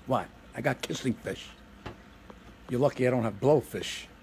What? I got kissing fish. You're lucky I don't have blowfish.